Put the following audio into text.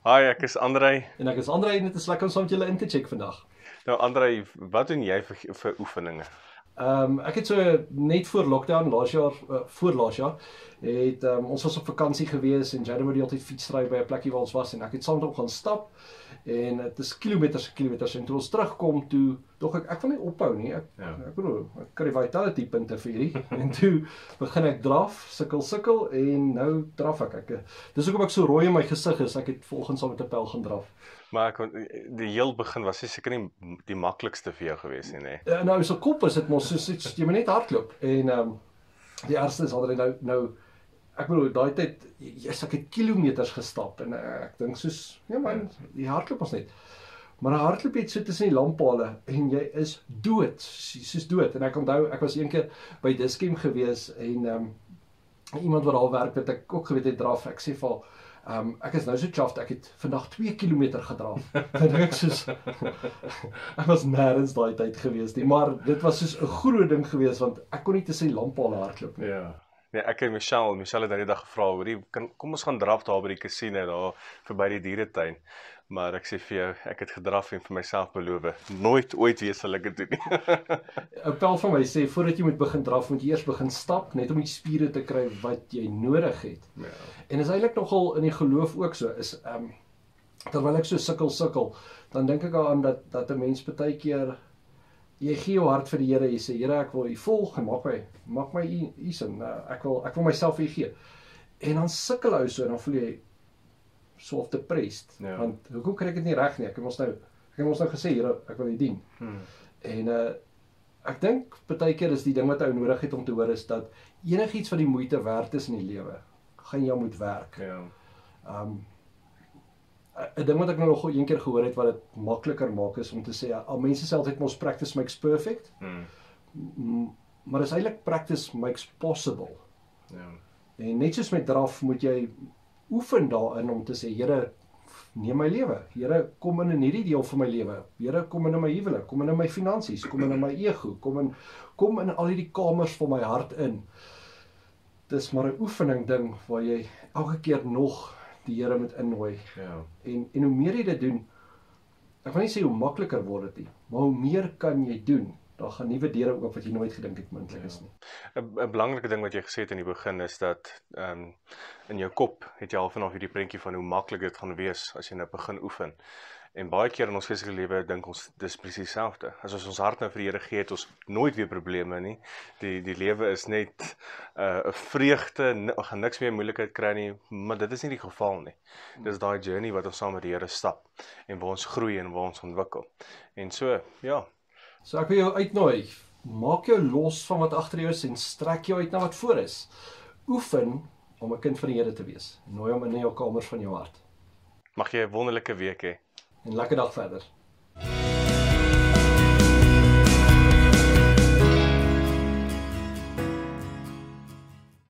Hi, ek is Andrei. En ek is Andrei en dit is lekker om saam met julle in te check vandag. Nou Andrei, wat doen jy vir oefeninge? Ek het so net voor lockdown voor laas jaar het ons was op vakansie gewees en Jaden wou die hele tyd fietsry by 'n plekkie waar ons was en ek het saam met hom gaan stap en dit is kilometers en toe ons terugkom toe dog ek wil nie ophou nie. Ek bedoel, ek kan die vitality punte vir hierdie en toe begin ek draf, sukkel en nou draf ek. Dis hoekom ek so rooi in my gesig is. Ek het volgens saam met 'n pel gaan draf. Maar die heel begin was seker nie die maklikste vir jou gewees nie, nê? Nou so kop is dit mos soos iets jy moet net hardloop en die ergste is altyd nou ek bedoel daai tyd ek het kilometers gestap en ek dink soos ja man, die hardloop ons net. Maar 'n hardloop het so tussen die lamppale en jy is dood, soos dood. En ek onthou ek was eendag by Dischem gewees en iemand wat daar werk het ek ook geweet het draf. Ek sê vir ek is nou so chuffed, ek het vandag 2 kilometer gedraf. Dan dink ek soos ek was nêrens daai tyd gewees nie, maar dit was soos 'n groot ding gewees want ek kon nie tussen die lamppale hardloop nie. Ja. Nee, ek en Michelle het nou die dag gevra, hoorie, kom ons gaan draf daar by die casino daar verby die dieretuin. Maar ek sê vir jou, ek het gedraf en vir myself beloof, nooit ooit weer sal ek dit doen nie. 'n Pel van my sê voordat jy moet begin draf, moet jy eers begin stap net om die spiere te kry wat jy nodig het. Ja. En is eintlik nogal in die geloof ook so is terwyl ek so sukkel, dan dink ek daaraan dat 'n mens baie keer jy gee jou hart vir die Here, jy sê Here, ek wil U volg en maak my U sin. Ek wil myself vir U gee. En dan sukkel hy so en dan voel jy so of depressed. Ja. Want hoekom kry ek dit nie reg nie? Ek het ons nou gesê Here, ek wil U dien. En ek dink baie keer is die ding wat ou nodig het om te hoor is dat enigiets wat die moeite werd is in die lewe, gaan jy moet werk. Ja. 'n ding wat ek nou nog een keer gehoor het wat dit makliker maak is om te sê al mense sê altyd mos practice makes perfect. Maar dis eintlik practice makes possible. Ja. En net soos met draf moet jy oefen daarin om te sê Here, neem my lewe. Here, kom in hierdie deel van my lewe. Here, kom in my huwelik, kom in my finansies, kom in my ego, kom in al hierdie kamers van my hart in. Dis maar 'n oefening ding waar jy elke keer nog die Here moet innooi. Ja. En hoe meer jy dit doen, ek wil nie sê hoe makliker word dit nie, maar hoe meer kan jy doen, daar gaan nuwe deure oop wat jy nooit gedink het moontlik is nie. 'n belangrike ding wat jy gesê het in die begin is dat in jou kop het jy al vanaf hierdie prentjie van hoe maklik dit gaan wees as jy nou begin oefen. En baie keer in ons geestelike lewe dink ons dis presies dieselfde. As ons hart nou vir die Here gee, het ons nooit weer probleme nie. Die lewe is net 'n vreugde, gaan niks meer moeilikheid kry nie, maar dit is nie die geval nie. Dis daai journey wat ons saam met die Here stap en waar ons groei en waar ons ontwikkel. En so, ja. So ek wil jou uitnooi, maak jou los van wat agter jou is en strek jou uit na wat voor is. Oefen om 'n kind van die Here te wees. Nooi hom in jou kamers van jou hart. Mag jy 'n wonderlike week hê. En lekker dag verder.